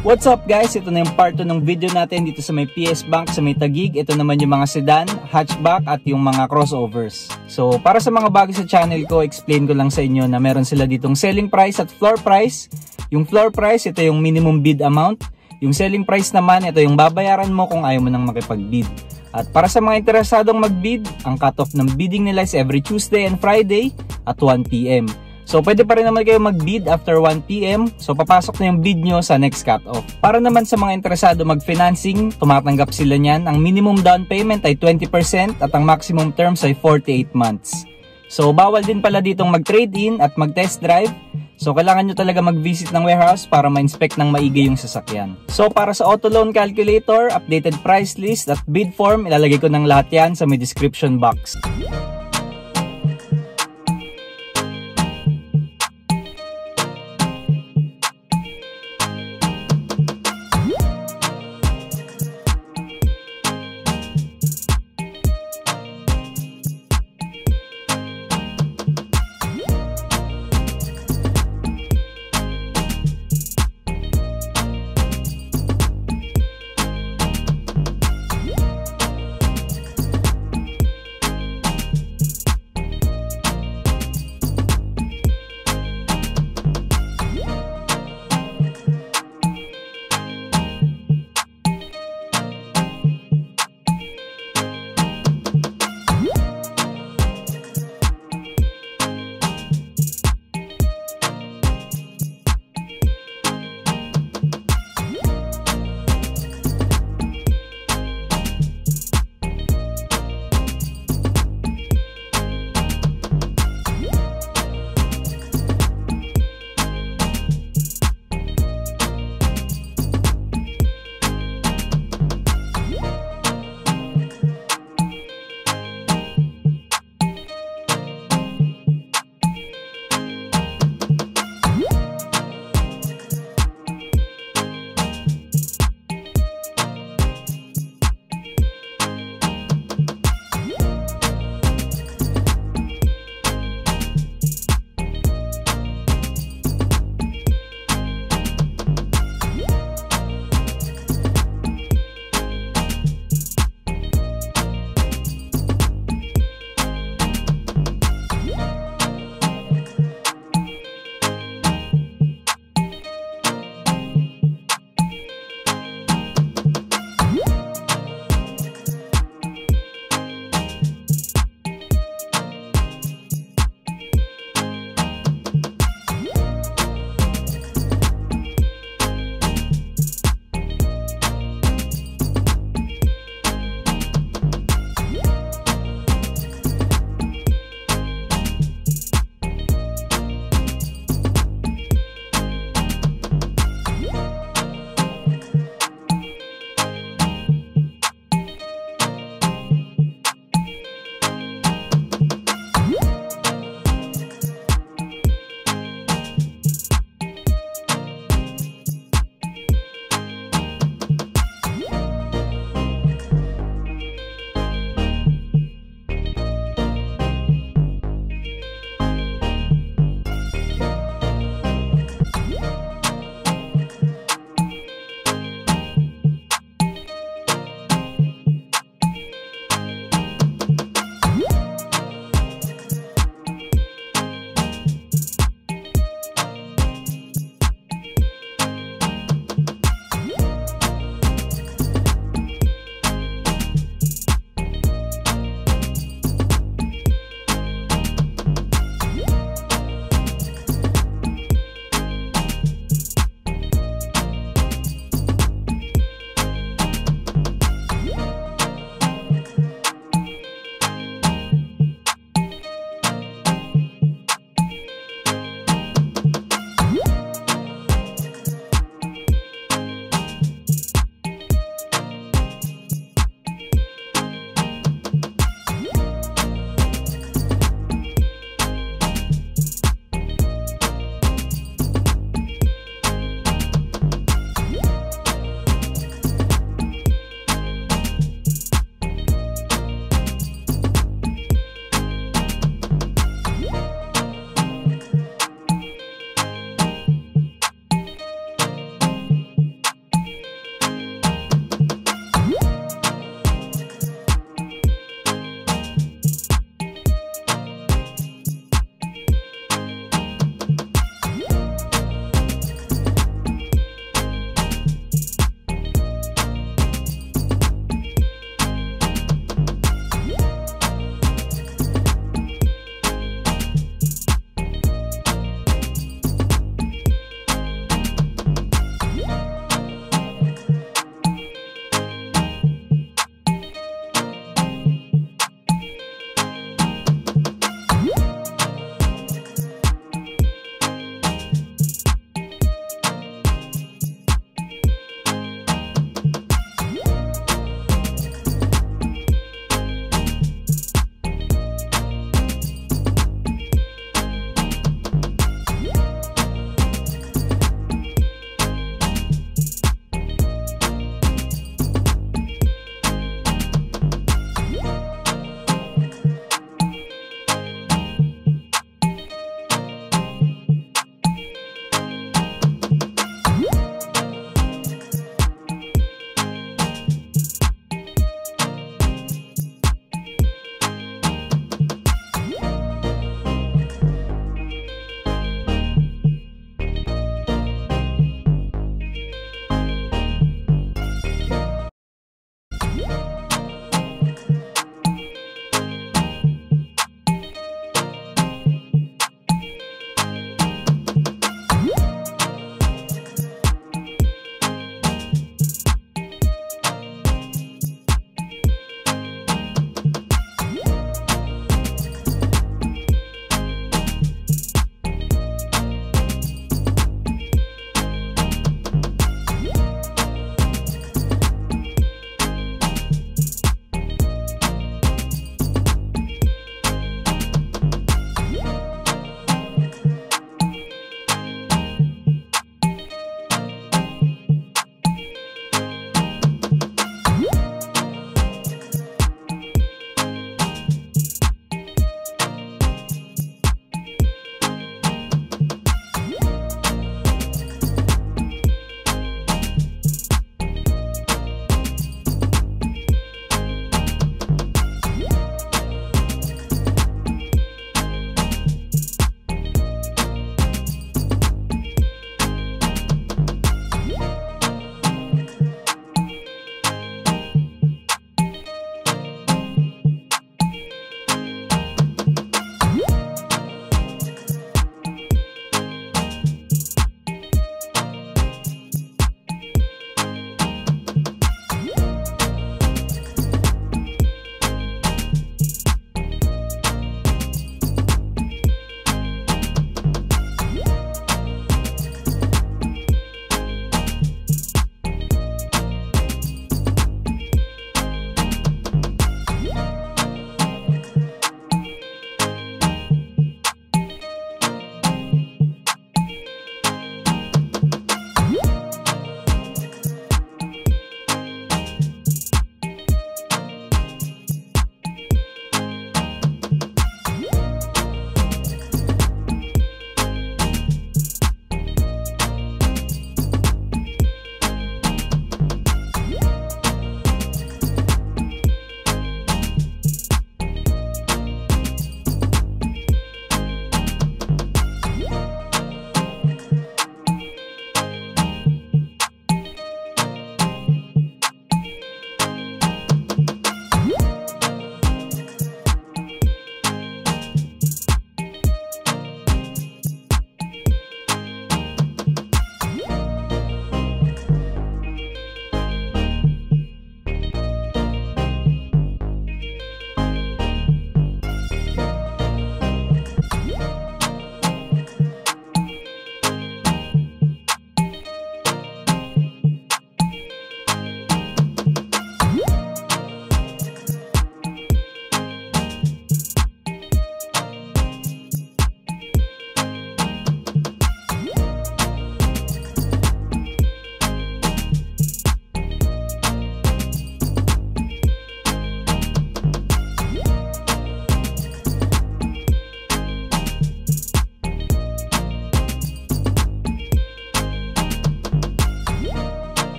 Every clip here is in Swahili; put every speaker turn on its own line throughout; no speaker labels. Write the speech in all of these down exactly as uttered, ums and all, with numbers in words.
What's up guys? Ito na yung part two ng video natin dito sa may P S Bank sa may Taguig. Ito naman yung mga sedan, hatchback at yung mga crossovers. So para sa mga bago sa channel ko, explain ko lang sa inyo na meron sila ditong selling price at floor price. Yung floor price, ito yung minimum bid amount. Yung selling price naman, ito yung babayaran mo kung ayaw mo nang makipag-bid. At para sa mga interesadong mag-bid, ang cutoff ng bidding nila is every Tuesday and Friday at one P M So pwede pa rin naman kayo mag-bid after one P M So papasok na yung bid nyo sa next cut-off. Para naman sa mga interesado mag-financing, tumatanggap sila niyan. Ang minimum down payment ay twenty percent at ang maximum terms ay forty-eight months. So bawal din pala ditong mag-trade-in at mag-test drive. So kailangan nyo talaga mag-visit ng warehouse para ma-inspect ng maigi yung sasakyan. So para sa auto loan calculator, updated price list at bid form, ilalagay ko ng lahat yan sa may description box.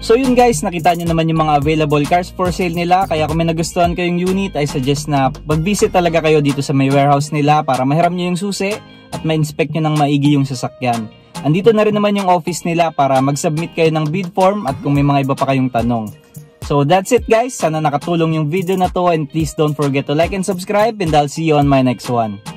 So yun guys, nakita nyo naman yung mga available cars for sale nila. Kaya kung may nagustuhan kayong unit, I suggest na mag-visit talaga kayo dito sa may warehouse nila para mahiram nyo yung susi at ma-inspect nyo ng maigi yung sasakyan. Andito na rin naman yung office nila para mag-submit kayo ng bid form at kung may mga iba pa kayong tanong. So that's it guys, sana nakatulong yung video na to, and please don't forget to like and subscribe, and I'll see you on my next one.